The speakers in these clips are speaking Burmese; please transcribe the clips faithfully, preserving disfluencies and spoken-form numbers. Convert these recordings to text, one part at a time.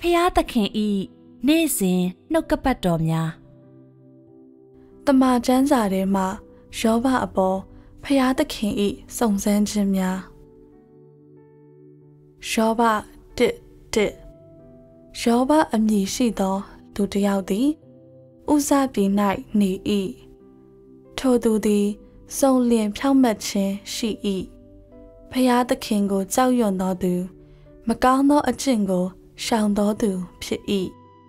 Paya the king eat, Nazin, no capatomia. The ma janzare ma, Shova a ball, Paya the king eat, song zen jimya. Shova dit dit. Shova a me she do, do the yaudi. Uza be night ni e. To do the song lian piang matchin she e. Paya the king go zao yon no do. Macao no a jingle, shang do do, pi e.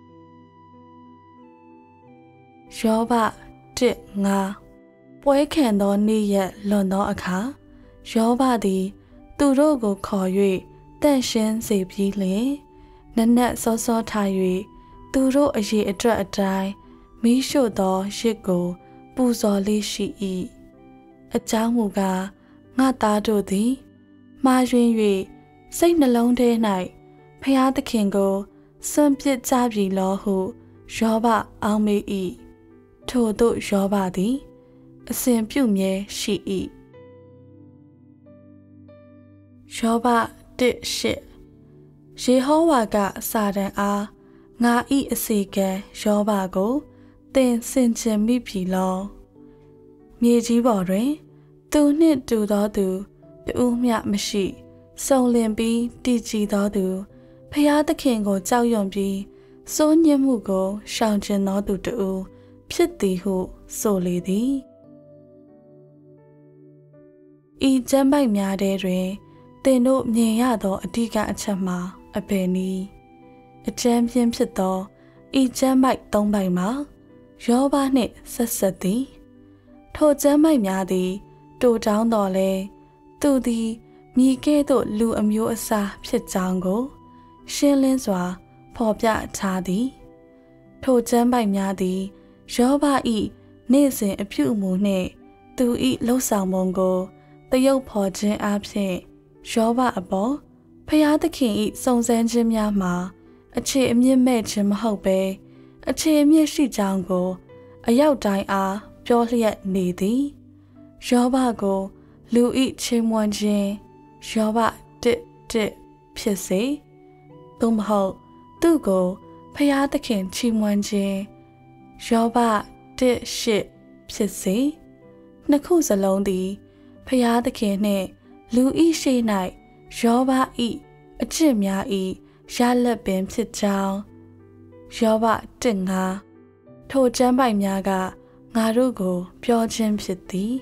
Shova dit nga. Boy can do ni yet lo no a car. Shova di, do rogo call you, then shin say be lay. Nanette so so tie do ro a ye a dra a die. Me show do she go, boozo li she e. A jamuga, nga da do di. Ma yun yui, say na long day night. Paya the king go, some pit zabi law who, Shovaเอาme e. To do Shova di. A sim pu me she e. Shova did shit. She howaga sadan a. Nga e a seeke, Shova go. Then send him me pilo. Me jibore. Do nit do do do. The umya mashi. So limby, digi do do. Paya the king go zao yon bi. So nyamugo, shangjin no do do. Pity who, so lady. E jambai mya de re. They know me yado a diga a chama, a penny. A champion pito. E jambai don't by ma. Yoba nit, sassati. To jambai mya di. Do down dole. Do di. Me get do lu a mu asa pit jango. Shilling swa. Popya tadi. To jambai mya di. Yoba e. Nizin a pew moon. Do eat low salmongo. The yo pojin absent. Shova a ball. Paya the king eat songs and jim yama. A che me made him hope. A che me she jango. A yow die a, purely at needy. Shova go. Lu eat chim one jin. Shova dit dit. Pissy. Dum ho. Do go. Paya the king chim one jin. Shova dit shit. Pissy. Nakus alone thee. Paya the king ne. Lu e she night, Shova e, a jimya e, Shala bim sit down. Shova dinga. To jambai myaga, Narugo, pure jim piti.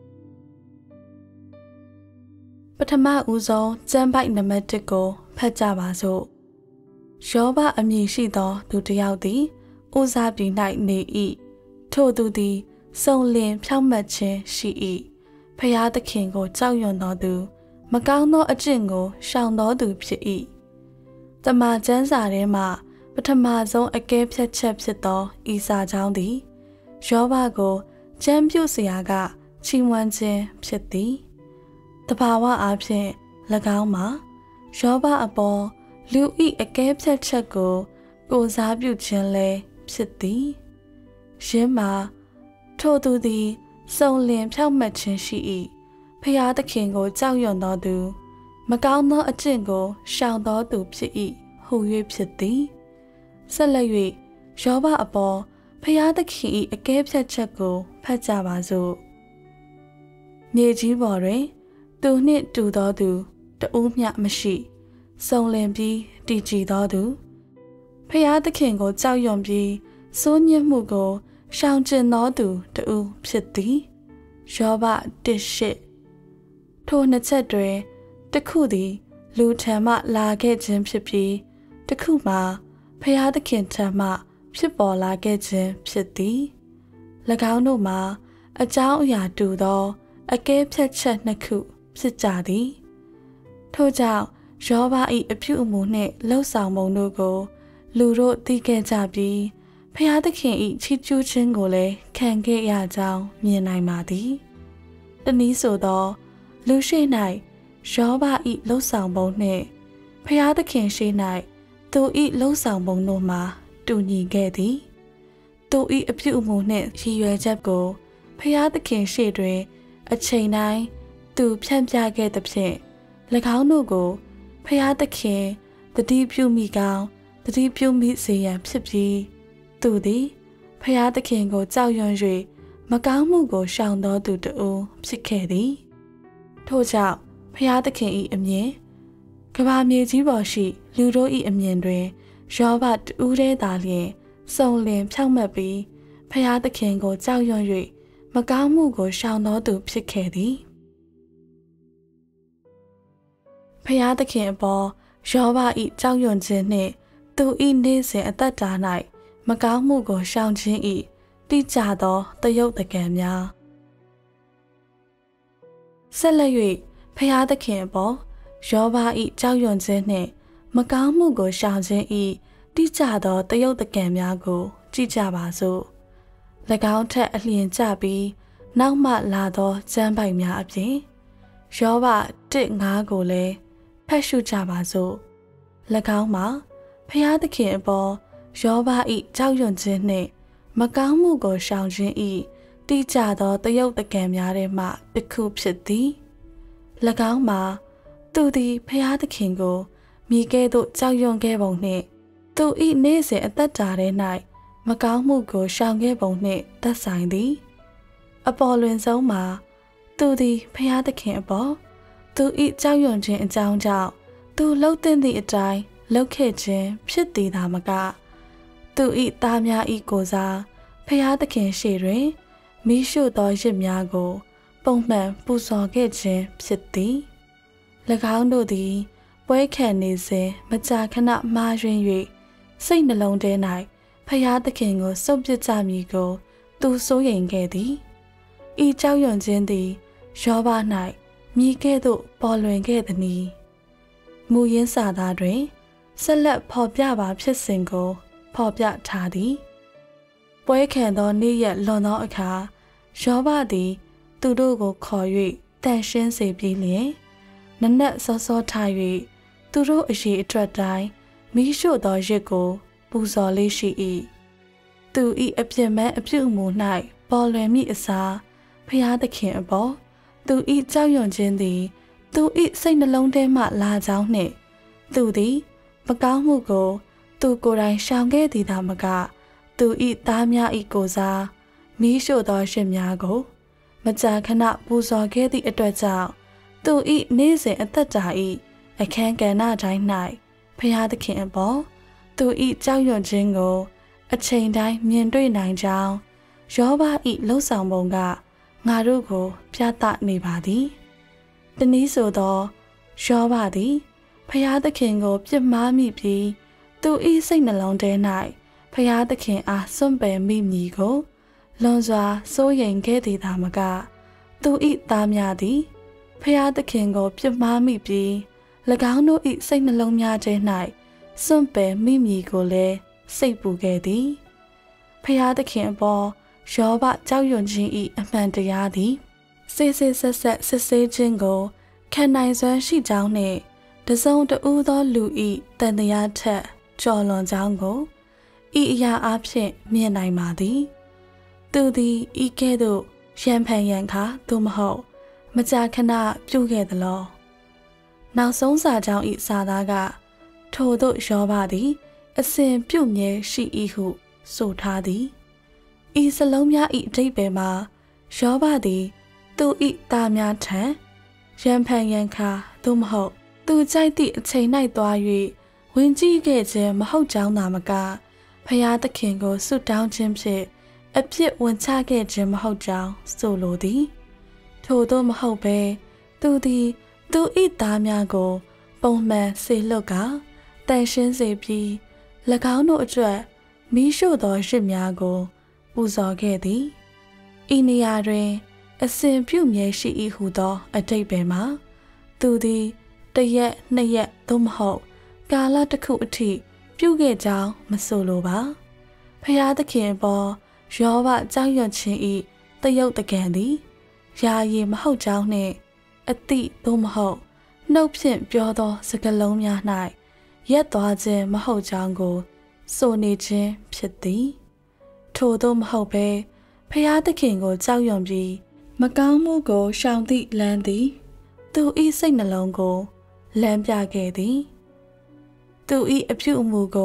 But a ma uzo, jambai nametico, pajabazo. Shova a me she do, do the yaudi, Uzabi night ne e. To do the, so lim, pamachin, she e. Paya the king go zao yon no do. Macao no a jingle, shall no do pi. The ma janzare ma, but a ma zone a gay pet chepsito, isa joundi. Shova go, jam pusiaga, chin one jin, piti. The power absent, lagao ma. Shova a ball, lu eat a gay pet chago, goes up you chinle, piti. Shima, to do the. So lim tell matchin she e. Paya the king go zao yon no do. Macao no a jingle, shall no do pi, who you pity. Salary, Shova a ball, Paya the king a gay pet chago, pajabazo. Neji bore, do nit do do do, the umya mashi. So lim be, digi do do. Paya the king go zao yon be, so nyamugo. Shang jin no do the u pity. Shova this shit. To na tedre, the kudi, lu tema la get jim pipi. The kuma, paya the kin tema, pipo la get jim pity. Lagao no ma, a jao ya do do, a gay pet chet na ku, psijadi. To jao, Shova eat a pew moon, low salmon no go, luro di get jabi. Paya the king eat chichu chingole, can get ya down, me and I madi. The niso do, lu she night, Shova eat low salmon ne. Paya the king she night, do eat low salmon no ma, do ni getty. Do eat a pew moon, she your jab go. Paya the king she dre, a chain eye, do pam get the pit. Like how no go, Paya the king, the deep you me gown, တတိပြုမိစေရန်ဖြစ်ပြီးသူသည်ဖျားသခင်ကိုကြောက်ရွံ့၍မကောင်းမှုကိုရှောင်တော်သူတဦးဖြစ်ခဲ့သည်ထို့ကြောင့်ဖျားသခင်၏အမြင်ကမ္ဘာမြေကြီးပေါ်ရှိလူတို့၏အမြင်တွင်ယောဘတဦးတည်းသာလျှင်စုံလင်ဖြောင့်မတ်ပြီးဖျားသခင်ကိုကြောက်ရွံ့၍မကောင်းမှုကိုရှောင်တော်သူဖြစ်ခဲ့သည်ဖျားသခင်အပေါ်ယောဘ၏ကြောက်ရွံ့ခြင်းနှင့်သူ၏နေ့စဉ်အသက်တာ၌မကောင်းမှုကိုရှောင်ခြင်း၏တိကျသောတယုတ်တကံများဆက်လက်၍ဖျားသခင်အပေါ်ယောဘ၏ကြောက်ရွံ့ခြင်းနှင့်မကောင်းမှုကိုရှောင်ခြင်း၏တိကျသောတယုတ်တကံများကိုကြည့်ကြပါစို့၎င်းထက်အလျင်ကျပြီးနောက်မှလာသောကျမ်းပိုက်များအပြင်ယောဘ တစ်ငါးကိုလည်းဖတ်ရှုကြပါစို့၎င်းမှာဖျားသခင်အပေါ်ယောဘ၏ကြောက်ရွံ့ခြင်းနှင့်မကောင်းမှုကိုရှောင်ခြင်း၏တိကျသောတယုတ်တကံများထဲမှတစ်ခုဖြစ်သည်၎င်းမှာသူသည်ဖျားသခင်ကိုမိကဲ့သို့ကြောက်ရွံ့ခဲ့ပုံနှင့်သူ၏နေ့စဉ်အသက်တာထဲ၌မကောင်းမှုကိုရှောင်ခဲ့ပုံနှင့်သက်ဆိုင်သည်အပေါ်လွင်ဆုံးမှာသူသည်ဖျားသခင်အပေါ်သူ၏ကြောက်ရွံ့ခြင်းအကြောင်းကြောင့်သူလှုပ်သင့်သည့်အတိုင်းလှုပ်ခဲ့ခြင်းဖြစ်သည်သာမကသူ၏သားများ၏ကိုယ်စားဖျားသခင်ရှေ့တွင်မိရှုသောရစ်များကိုပုံမှန်ပူဇော်ခဲ့ခြင်းဖြစ်သည်၎င်းတို့သည်ပွဲခံနေစဉ်မကြာခဏမှားယွင်း၍စိတ်နှလုံးထဲ၌ဖျားသခင်ကိုစွန့်ပစ်ကြမည်ကိုသူစိုးရိမ်ခဲ့သည်ဤကြောက်ရွံ့ခြင်းသည်ယောဘ၌မိကဲ့သို့ပေါ်လွင်ခဲ့သည်။မူရင်းစာသားတွင်ဆက်လက်ဖော်ပြပါဖြစ်စဉ်ကိုဖော်ပြထားသည်။ပွဲခံသောနေ့ရက်လွန်သောအခါယောဘသည်သူတို့ကိုခေါ်၍တန်ရှင်းစေပြီးလျှင်နနက်စောစောထား၍သူတို့အရေးအတွက်တိုင်းမိရှို့သောရစ်ကိုပူဇော်လေးရှိ၏။သူ၏အပြစ်မဲ့အပြုအမူ၌ပေါ်လွင်မိအစားဖျားသခင်အပေါ်သူ၏ကြောက်ရွံ့ခြင်းသည်သူ၏စိတ်နှလုံးထဲမှလာကြောင်းနှင့်သူသည်မကောင်းမှုကိုသူကိုယ်တိုင်ရှောင်ခဲ့သည်သာမကသူ၏သားများ၏ကိုယ်စားမိရှို့သောရှင်များကိုမကြာခဏပူဇော်ခဲ့သည့်အတွက်ကြောင့်သူ၏နေ့စဉ်အသက်တာ၏အခန်းကဏ္ဍတိုင်း၌ဖျားသခင်အပေါ်သူ၏ကြောက်ရွံ့ခြင်းကိုအချိန်တိုင်းမြင်တွေ့နိုင်ကြောင်းယောဘ၏လှုပ်ဆောင်ပုံကငါတို့ကိုပြသနေပါသည်တနည်းဆိုသောယောဘသည်ဖျားသခင်ကိုပြစ်မှားမိပြီးသူ၏စိတ်နှလုံးထဲ၌ဖျားသခင်အားစွန့်ပယ်မိမည်ကိုလွန်စွာစိုးရိမ်ခဲ့သည်သာမကသူ၏သားများသည်ဖျားသခင်ကိုပြစ်မှားမိပြီး၎င်းတို့၏စိတ်နှလုံးများထဲ၌စွန့်ပယ်မိမည်ကိုလည်းစိတ်ပူခဲ့သည်ဖျားသခင်အပေါ်ယောဘကြောက်ရွံ့ခြင်း၏အမှန်တရားသည်စေစေဆက်ဆက်စစ်ဆေးခြင်းကိုခံနိုင်စွမ်းရှိကြောင်းနှင့်တစုံတဦးသောလူ၏တန်တရားထက်ကျော်လွန်ကြောင်းကိုဤအရာအဖြစ်မြင်နိုင်ပါသည်သူသည်ဤကဲ့သို့ရံဖန်ရံခါသို့မဟုတ်မကြာခဏပြုခဲ့သလောနောက်ဆုံးစာကြောင်းဤစာသားကထို့သို့ယောဘသည်အစဉ်ပြုမြဲရှိ၏ဟုဆိုထားသည်ဤစလုံးများ၏အဓိပ္ပာယ်မှာယောဘသည်သူ၏သားများထံရံဖန်ရံခါသို့မဟုတ်သူကြိုက်သည့်အချိန်၌သွား၍ဝင်ကြည့်ခဲ့ခြင်းမဟုတ်ကြောင်းသာမကဖျားသခင်ကိုဆုတောင်းခြင်းဖြင့်အပြစ်ဝင်ချခဲ့ခြင်းမဟုတ်ကြောင်းဆိုလိုသည်ထို့သောမဟုတ်ဘဲသူသည်သူ၏သားများကိုပုံမှန်စေလွတ်ကတန်ရှင်းစေပြီး၎င်းတို့အတွက်မိရှို့သောရစ်များကိုပူဇော်ခဲ့သည်ဤနေရာတွင်အစဉ်ပြုမြဲရှိ၏ဟုသောအဓိပ္ပာယ်မှာသူသည်တရက်နှစ်ရက်သို့မဟုတ်ကာလတစ်ခုအထိပြုခဲ့ကြောင်းမဆိုလိုပါဖျားသခင်ပေါ်ယောဘကြောက်ရွံ့ခြင်း၏တယုတ်တကံသည်ယာယီမဟုတ်ကြောင်းနှင့်အတိသို့မဟုတ်နှုတ်ဖြင့်ပြောသောစကားလုံးများ၌ရက်သွားခြင်းမဟုတ်ကြောင်းကိုဆိုနေခြင်းဖြစ်သည်ထို့သောမဟုတ်ဘဲဖျားသခင်ကိုကြောက်ရွံ့ပြီးမကောင်းမှုကိုရှောင်သည့်လမ်းသည်သူ၏စိတ်နှလုံးကိုလမ်းပြခဲ့သည်သူ၏အပြုအမူကို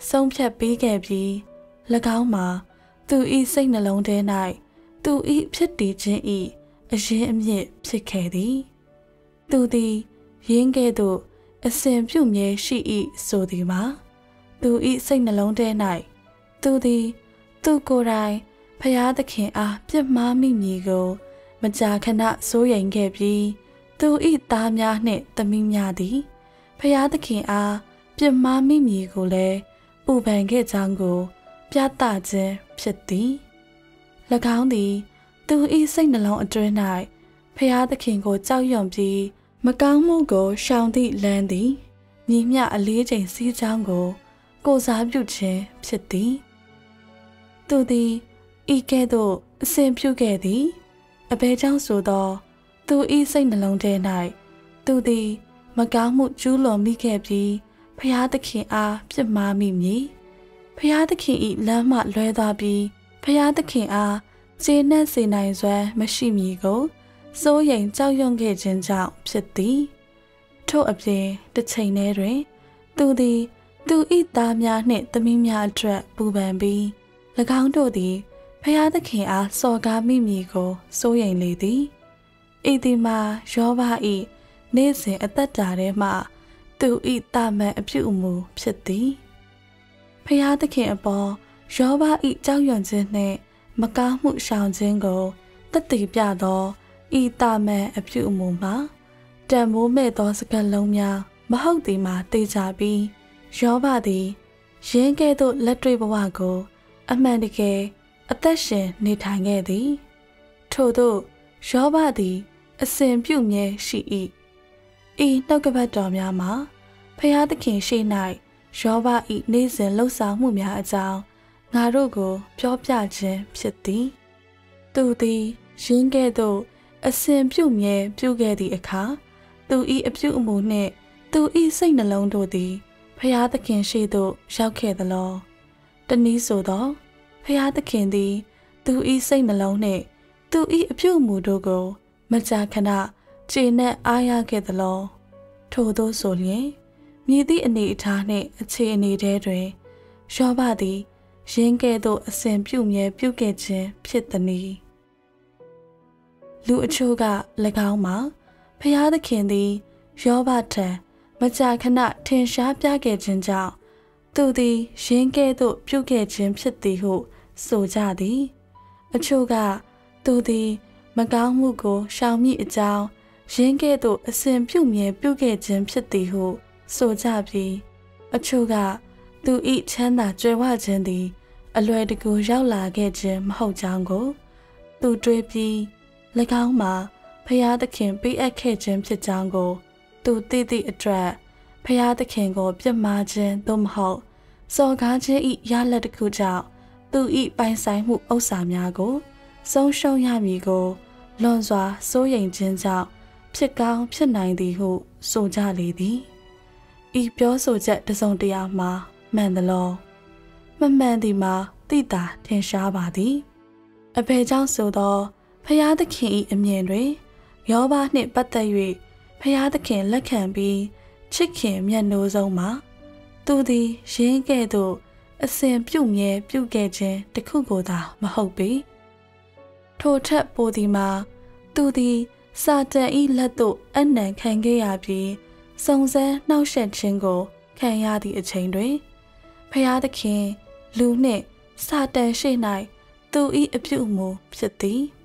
ဆုံးဖြတ်ပေးခဲ့ပြီး၎င်းမှာသူ၏စိတ်နှလုံးထဲ၌သူ၏ဖြစ်တည်ခြင်း၏အရင်းအမြစ်ဖြစ်ခဲ့သည်သူသည်ရင်းကဲ့သို့အစဉ်ပြုမြဲရှိ၏ဆိုသည်မှာသူ၏စိတ်နှလုံးထဲ၌သူသည်သူကိုယ်တိုင်ဖယားသခင်အားပြစ်မှားမိမည်ကိုမကြာခဏစိုးရိမ်ခဲ့ပြီးသူ၏သားများနှင့်သမီးများသည်ဖယားသခင်အားပြစ်မှားမိမည်ကိုလည်းပူပန်ခဲ့ကြောင်းကိုပြသခြင်းဖြစ်သည်၎င်းသည်သူ၏စိတ်နှလုံးအတွင်း၌ဖယားသခင်ကိုကြောက်ရွံ့ပြီးမကောင်းမှုကိုရှောင်သည့်လမ်းသည်ညီမျှအလေးချိန်စည်းကြောင်းကိုကိုစားပြုခြင်းဖြစ်သည်သူသည်ဤကဲ့သို့အစဉ်ပြုခဲ့သည်အဘယ်ကြောင့်ဆိုသောသူ၏စိတ်နှလုံးထဲ၌သူသည်မကောင်းမှုကျူးလွန်မိခဲ့ပြီးဖယားသခင်အားပြစ်မှားမိမည်ဖယားသခင်၏လမ်းမှလွဲသွားပြီးဖယားသခင်အားကျေနပ်စေနိုင်စွမ်းမရှိမည်ကိုစိုးရိမ်ကြောက်ရွံ့ခဲ့ခြင်းကြောင့်ဖြစ်သည်ထို့အပြင်တစ်ချိန်တည်းတွင်သူသည်သူ၏သားများနှင့်သမီးများအတွက်ပူပန်ပြီး၎င်းတို့သည်ဖယားသခင်အားစော်ကားမိမည်ကိုစိုးရိမ်လေသည်ဤသည်မှာယောဘ၏နေ့စဉ်အသက်တာထဲမှသူ၏တာမန်အပြုအမူဖြစ်သည်ဖယားသခင်အပေါ်ယောဘ၏ကြောက်ရွံ့ခြင်းနှင့်မကောင်းမှုရှောင်ခြင်းကိုတည်တည်ပြသောဤတာမန်အပြုအမူမှာတန်မိုးမဲ့သောစကားလုံးများမဟုတ်သည်မှာတေချာပြီးယောဘသည်ရင်းကဲ့သို့လက်တွေ့ဘဝကိုအမှန်တကယ်အသက်ရှင်နေထိုင်ခဲ့သည်ထို့သောယောဘသည်အစဉ်ပြုမြဲရှိ၏ဤနှုတ်ကပတ်တော်များမှာဖယားသခင်ရှိ၌ယောဘ၏နေ့စဉ်လှုပ်ဆောင်မှုများအကြောင်းငါတို့ကိုပြောပြခြင်းဖြစ်သည်သူသည်ရင်းကဲ့သို့အစဉ်ပြုမြဲပြုခဲ့သည့်အခါသူ၏အပြုအမူနှင့်သူ၏စိတ်နှလုံးတို့သည်ဖယားသခင်ရှိသို့ရောက်ခဲ့သလောတနည်းဆိုသောဖယားသခင်သည်သူ၏စိတ်နှလုံးနှင့်သူ၏အပြုအမူတို့ကိုမကြာခဏကျေနပ်အားရခဲ့သလောထို့သောဆိုလျင်မြည်သည့်အနေအထားနှင့်အခြေအနေထဲတွင်ယောဘသည်ရင်းကဲ့သို့အစဉ်ပြုမြဲပြုခဲ့ခြင်းဖြစ်သည်လူအချို့က၎င်းမှာဖယားသခင်သည်ယောဘထံမကြာခဏထင်ရှားပြခဲ့ခြင်းကြောင့်သူသည်ရင်းကဲ့သို့ပြုခဲ့ခြင်းဖြစ်သည်ဟုဆိုကြသည်အချို့ကသူသည်မကောင်းမှုကိုရှောင်မိအကြောင်းရင်းကဲ့သို့အစဉ်ပြုမြဲပြုခဲ့ခြင်းဖြစ်သည်ဟုဆိုကြပြီးအချို့ကသူ၏ချမ်းသာကြွယ်ဝခြင်းသည်အလွယ်တကူရောက်လာခဲ့ခြင်းမဟုတ်ကြောင်းကိုသူတွေးပြီး၎င်းမှာဖယားသခင်ပေးအပ်ခဲ့ခြင်းဖြစ်ကြောင်းကိုသူသိသည့်အတွက်ဖယားသခင်ကိုပြစ်မှားခြင်းသို့မဟုတ်စော်ကားခြင်း၏ရလဒ်တစ်ခုကြောင့်သူ၏ပိုင်ဆိုင်မှုဥစ္စာများကိုဆုံးရှုံးရမည်ကိုလွန်စွာစိုးရိမ်ခြင်းကြောင့်ဖြစ်ကောင်းဖြစ်နိုင်သည်ဟုဆိုကြလေသည်ဤပြောဆိုချက်တစ်စုံတစ်ရာမှာမှန်သလားမမှန်သည်မှာသိတာထင်ရှားပါသည်အဘယ်ကြောင့်ဆိုသောဖယားသခင်၏အမြင်တွင်ယောဘနှင့်ပတ်သက်၍ဖယားသခင်လက်ခံပြီးချစ်ခင်မြတ်နိုးဆုံးမှာသူသည်ရင်းကဲ့သို့အစဉ်ပြုမြဲပြုခဲ့ခြင်းတခုကိုသာမဟုတ်ပေထိုထက်ပိုသည်မှာသူသည်စာတန်၏လက်သို့အနံခံခဲ့ရပြီးစုံစမ်းနှောက်ယှက်ခြင်းကိုခံရသည့်အချိန်တွင်ဖယားသခင်လူနှင့်စာတန်ရှိ၌သူ၏အပြုအမူဖြစ်သည်